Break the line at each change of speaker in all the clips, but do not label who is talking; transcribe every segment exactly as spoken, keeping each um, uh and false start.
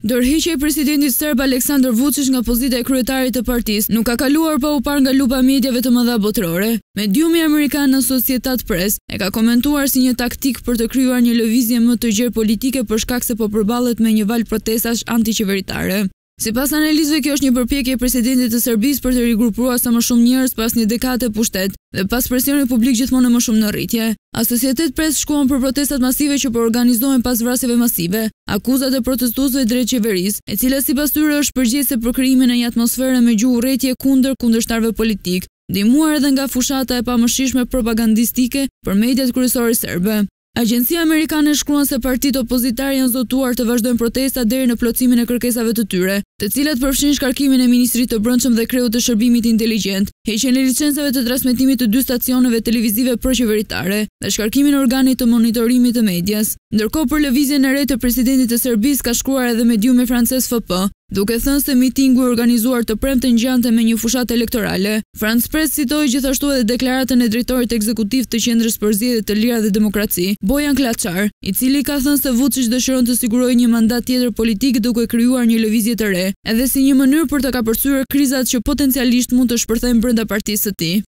Ndërheqja e presidentit serb Aleksandar Vučić nga pozita e kryetarit të partisë nuk ka kaluar pa u parë nga lupa mediave të mëdha botërore. Mediumi amerikan Associated Press e ka komentuar si një taktik për të krijuar një lëvizje më të gjerë politike për shkak se po përballet me një val protestash antiqeveritare. Sipas analizëve, kjo është një përpjekje e presidentit të Serbisë për të rigrupuar sa më shumë njerëz pas një dekade pushtet dhe pas presionit publik gjithmonë më shumë në rritje. Associated Press shkruan për protestat masive që po organizohen pas vrasjeve masive, akuzat e protestuesve drejt qeverisë, e cila sipas tyre është përgjegjëse për krijimin e një atmosfere me gjuhë urrëtie kundër kundërshtarëve politik, ndihmuar edhe nga fushata e pamëshirshme propagandistike për mediat kryesore serbe. Agjencia amerikane shkruan se partitë opozitare janë zotuar të vazhdojnë protesta deri në plotësimin e kërkesave të tyre, të cilat përfshin shkarkimin e Ministrisë të Brendshëm dhe kreut të shërbimit inteligjent, heqjen e licencave të transmetimit të dy stacioneve televizive proqeveritare dhe shkarkimin e organit të monitorimit të medias. Ndërkohë, për lëvizjen e re të presidentit të Serbisë ka shkruar edhe mediumi francez F P, duke thënë se mitingu i organizuar të premte ngjante me një fushatë elektorale. France Press citoi gjithashtu edhe deklaratën e drejtorit ekzekutiv të Qendrës për Zgjedhje të Lira dhe Demokraci, Bojan Klaçar, i cili ka thënë se Vučić dëshiron të sigurojë një mandat tjetër politik duke krijuar një lëvizje të re, edhe si një mënyrë për të kapërcyer krizat që potencialisht mund të shpërthejnë brenda partisë së tij.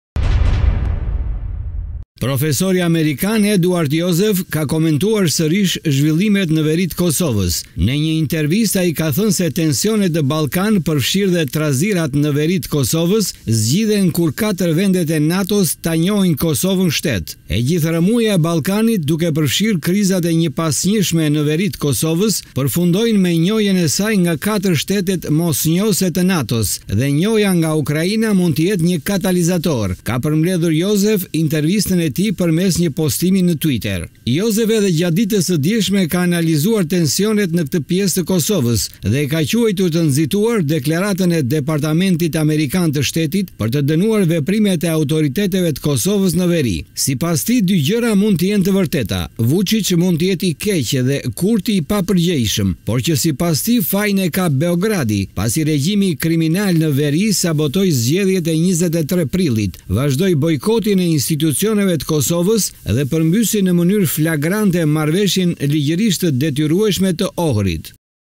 Profesori amerikan Eduard Jozef ka komentuar sërish zhvillimet në veri të Kosovës. Në një intervistë ai ka thënë se tensionet në Ballkan përfshirë dhe trazirat në veri të Kosovës zgjidhen kur katër vendet e NATO-s ta njohin Kosovën shtet. E gjithë rëmuja e Ballkanit, duke përfshirë krizat e njëpasnjëshme në veri të Kosovës, përfundojnë me njohjen e saj nga katër shtetet mosnjose të NATO-s dhe njohja nga Ukraina mund të jetë një katalizator, ka përmbledhur Jozef intervistën e tij përmes një postimi në Twitter. Jozef edhe gjatë ditës së dielshme ka analizuar tensionet në këtë pjesë të Kosovës dhe ka quajtur të nxituar deklaratën e Departamentit Amerikan të Shtetit për të dënuar veprimet e autoriteteve të Kosovës në veri. Sipas tij, dy gjëra mund të jenë të vërteta. Vučić mund të jetë i keq dhe Kurti i papërgjegjshëm, por që sipas tij fajin e ka Beogradi, pasi regjimi kriminal në veri sabotoi zgjedhjet e njëzet e tre prillit, vazhdoi bojkotin e institucioneve të Kosovës dhe përmbysi në mënyrë flagrante marrëveshjen ligjërisht të detyrueshme të Ohrit.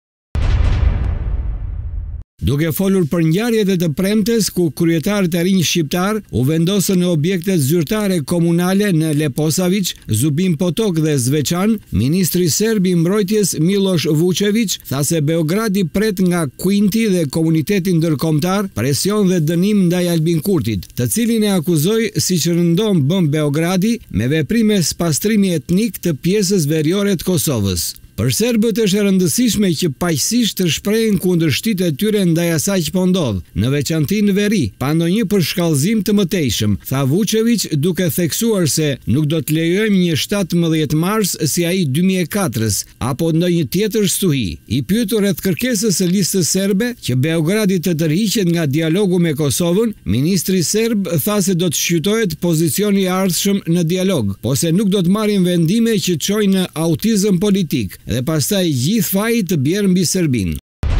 Duke folur për ngjarjet e të premtes ku kryetarët e rinj shqiptar u vendosën në objektet zyrtare komunale në Leposavić, Zubin Potok dhe Zvečan, ministri serb i mbrojtjes Miloš Vučević tha se Beogradi pret nga Kuinti dhe komuniteti ndërkombëtar presion dhe dënim ndaj Albin Kurtit, të cilin e akuzoi siç rëndom bën Beogradi me veprime spastrimi etnik të pjesës veriore të Kosovës. Për serbët është e rëndësishme që paqësisht të shprehin kundërshtitë e tyre ndaj asaj që po ndodh, në veçanti në veri, pa ndonjë përshkallëzim të mëtejshëm, tha Vučević, duke theksuar se nuk do të lejojmë një shtatëmbëdhjetë mars si ai dy mijë e katër-s apo ndonjë tjetër stuhi. I pyetur rreth kërkesës së listës serbe që Beogradi të tërhiqet nga dialogu me Kosovën, ministri serb tha se do të shqyrtohet pozicioni i ardhshëm në dialog, po se nuk do të marrin vendime që çojnë në autizëm politik dhe pastaj gjithë faji të bjerë mbi Serbinë.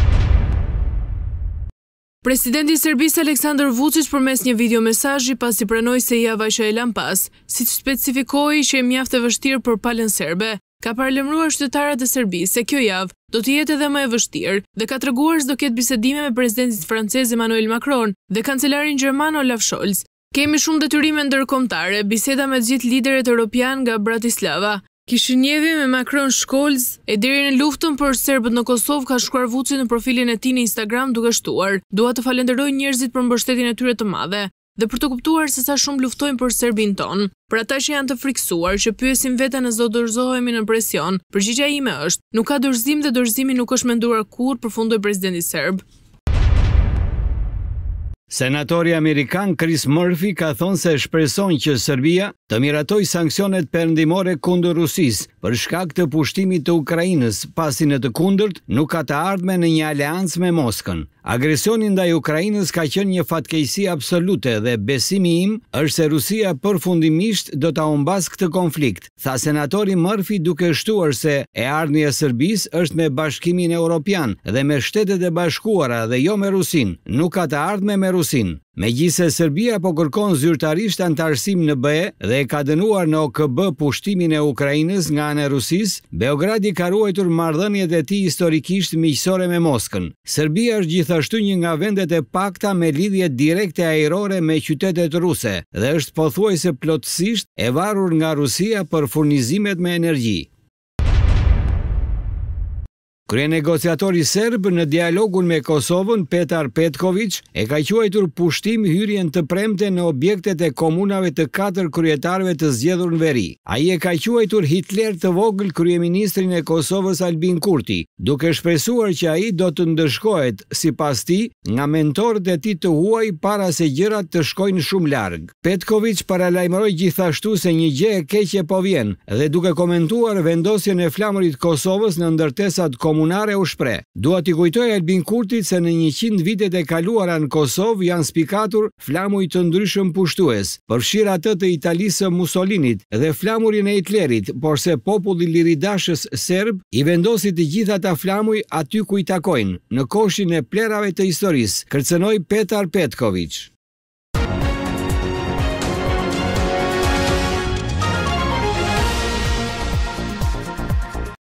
Presidenti i Serbisë Aleksandar Vučić përmes një videomesazhi pasi pranoi se java që e lan pas, siç specifikoi që e mjaft e vështirë për palën serbe, ka paralajmëruar qytetarët e Serbisë se kjo javë do të jetë edhe më e vështirë dhe ka treguar se do ketë bisedime me presidentin francez Emmanuel Macron dhe kancelarin gjerman Olaf Scholz. Kemi shumë detyrime ndërkombëtare, biseda me të gjithë liderët europian nga Bratislava. Kishinjevi me Macron Scholz e deri në luftën për serbët në Kosovë ka shkruar Vučić në profilin e tij në Instagram duke shtuar: "Dua të falenderoj njerëzit për mbështetjen e tyre të madhe dhe për të kuptuar se sa shumë luftojnë për Serbin ton. Për ata që janë të friksuar, që pyesin veten nëse do dorëzohemi në presion, përgjigjja ime është: nuk ka dorëzim dhe dorëzimi nuk është menduar kurrë", përfundoi presidenti serb.
Senatori amerikan Chris Murphy ka thonë se shpreson që Serbia të miratoj sanksionet perëndimore kundër Rusisë për shkak të pushtimit të Ukrainës, pasi në të kundërt nuk ka të ardhme në një aleancë me Moskën. Agresioni ndaj Ukrainës ka qenë një fatkeqësi absolute dhe besimi im është se Rusia përfundimisht do ta humbas këtë konflikt, tha senatori Murphy duke shtuar se e ardhmja e Serbisë është me Bashkimin Evropian dhe me Shtetet e Bashkuara dhe jo me Rusin. Nuk ka të ardhme me Rusin. Rusin. Megjithse Serbia po kërkon zyrtarisht antarësim në B E dhe e ka dënuar në O K B pushtimin e Ukrainës nga ana e Rusisë, Beogradi ka ruajtur marrëdhëniet e tij historikisht miqësore me Moskën. Serbia është gjithashtu një nga vendet e pakta me lidhje direkte ajrore me qytetet ruse dhe është pothuajse plotësisht e varur nga Rusia për furnizimet me energji. Kryenegociatori serb në dialogun me Kosovën, Petar Petković, e ka quajtur pushtim hyrjen të premte në objektet e komunave të katër kryetarëve të zgjedhur në veri. Ai e ka quajtur Hitler të vogël kryeministrin e Kosovës Albin Kurti, duke shpresuar që ai do të ndëshkohet, sipas tij, nga mentorët e tij të huaj para se gjërat të shkojnë shumë larg. Petković paralajmëroi gjithashtu se një gjë e keqe po vjen dhe duke komentuar vendosjen e flamurit Kosovës në ndërtesat komunale u shpreh: "Dua t'i kujtoj Albin Kurtit se në njëqind vitet e kaluara në Kosovë janë spikatur flamuj të ndryshëm pushtues, përfshir atë të Italisë së Mussolinit dhe flamurin e Hitlerit, por se populli liridashës serb i vendosi të gjitha ata flamuj aty ku i takojnë, në koshin e plerave të historisë", kërcënoi Petar Petković.